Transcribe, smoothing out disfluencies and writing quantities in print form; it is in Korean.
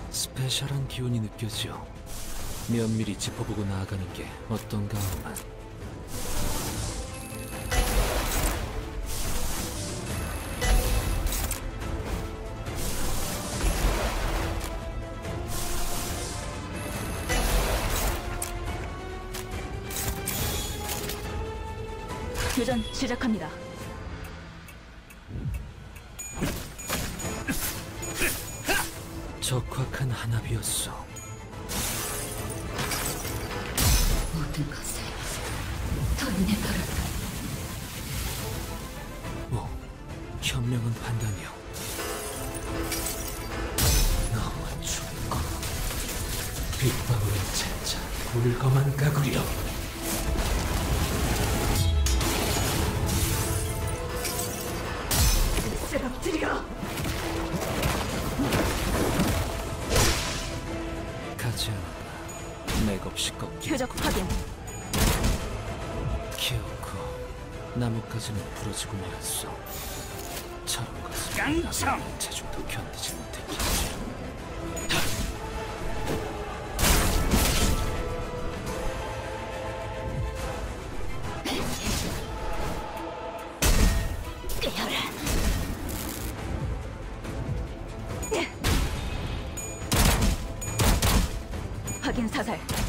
스페셜한 기운이 느껴져. 면밀히 짚어보고 나아가는 게 어떤가 하만. 교전 시작합니다. 적확한 한압이었어. 모든 것을 던내버려. 현명한 판단이요. 너무 춥고 빗방울은 채자 불검한 가구려. 쓰러뜨려. 가지 않아. 맥없이 꺾기. 표적 확인. 키웠고 나뭇가지는 부러지고 말았어. 저런 것을 깡총! 체중도 견디지 못했겠지. 확인 사살.